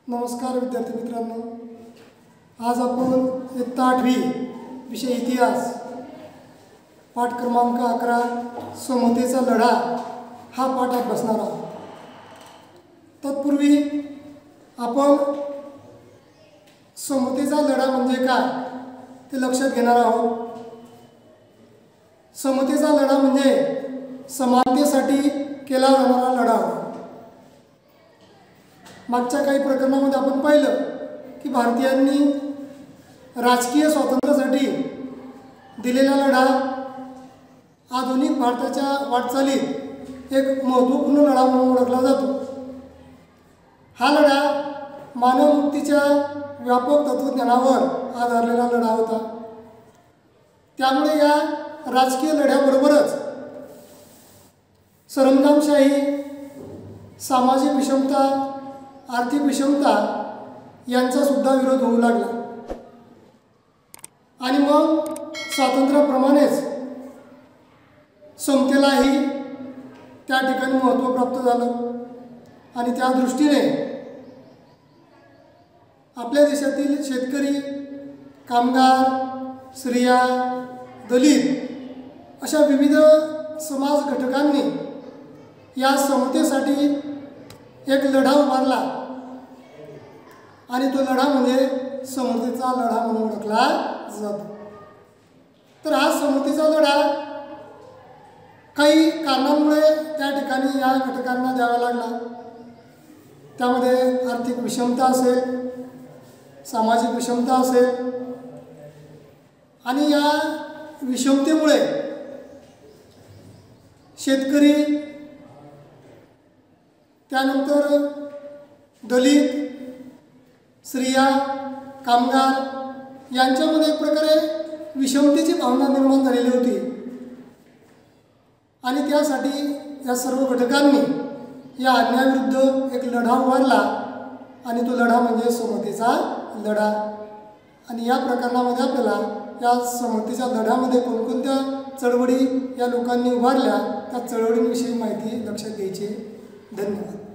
नमस्कार विद्यार्थी मित्रांनो, आज आपण इयत्ता 8वी विषय इतिहास पाठ क्रमांक 11 समतेचा लढा हा पाठ अभ्यासणार आहोत। तत्पूर्वी आपण समतेचा लढा म्हणजे काय ते लक्षात घेणार आहोत। समतेचा लढा म्हणजे समानतेसाठी केला जाणारा लढा होय। मागच्या काही प्रकरणामध्ये आपण पाहिलं की भारतीयांनी राजकीय स्वातंत्र्यासाठी दिलेला लढा आधुनिक भारताच्या वाटचालीत एक महत्त्वपूर्ण लढा म्हणून ओळखला जातो। हा लढा मानवमुक्तीच्या व्यापक तत्त्वज्ञानावर आधारलेला लढा होता। त्यामुळे या राजकीय लढ्याबरोबरच सरंजामशाही, सामाजिक विषमता, आर्थिक विषमता यांचा सुद्धा विरोध होऊ लागला आणि मग स्वातंत्र्याप्रमाणेच समतेलाही त्या ठिकाणी महत्त्व प्राप्त झालं आणि त्या दृष्टीने आपल्या देशातील शेतकरी, कामगार, स्त्रिया, दलित अशा विविध समाज घटकांनी या समतेसाठी एक लढा उभारला आणि तो लढा म्हणजे समतेचा लढा म्हणून ओळखला जातो। तर हा समतेचा लढा काही कारणांमुळे त्या ठिकाणी या घटकांना द्यावा लागला। त्यामध्ये आर्थिक विषमता असेल, सामाजिक विषमता असेल आणि या विषमतेमुळे शेतकरी, त्यानंतर दलित, स्त्रिया, कामगार यांच्यामध्ये एक प्रकारे विषमतेची भावना निर्माण झालेली होती आणि त्यासाठी या सर्व घटकांनी या अन्यायाविरुद्ध एक लढा उभारला आणि तो लढा म्हणजे समतेचा लढा। आणि या प्रकरणामध्ये आपल्याला या समतेच्या लढ्यामध्ये कोणकोणत्या चळवळी या लोकांनी उभारल्या त्या चळवळींविषयी माहिती लक्षात घ्यायची। धन्यवाद।